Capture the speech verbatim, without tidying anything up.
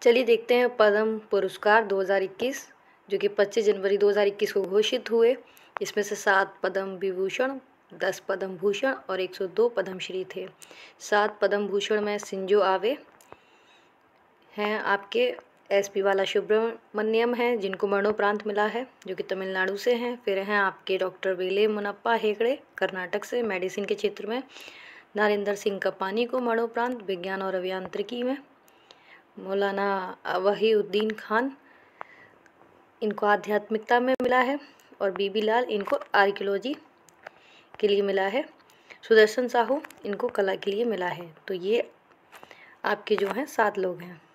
चलिए देखते हैं पद्म पुरस्कार दो हज़ार इक्कीस जो कि पच्चीस जनवरी दो हज़ार इक्कीस को घोषित हुए। इसमें से सात पद्म विभूषण, दस पद्म भूषण और एक सौ दो पद्मश्री थे। सात पद्म भूषण में शिंजो आबे हैं, आपके एस पी बालासुब्रमण्यम हैं जिनको मरणोपरांत मिला है, जो कि तमिलनाडु से हैं। फिर हैं आपके डॉक्टर वेले मुनप्पा हेगड़े कर्नाटक से मेडिसिन के क्षेत्र में। नरेंद्र सिंह कपानी को मरणोपरांत विज्ञान और अभियांत्रिकी में। मौलाना वहीउद्दीन खान इनको आध्यात्मिकता में मिला है। और बीबी लाल इनको आर्कियोलॉजी के लिए मिला है। सुदर्शन साहू इनको कला के लिए मिला है। तो ये आपके जो हैं सात लोग हैं।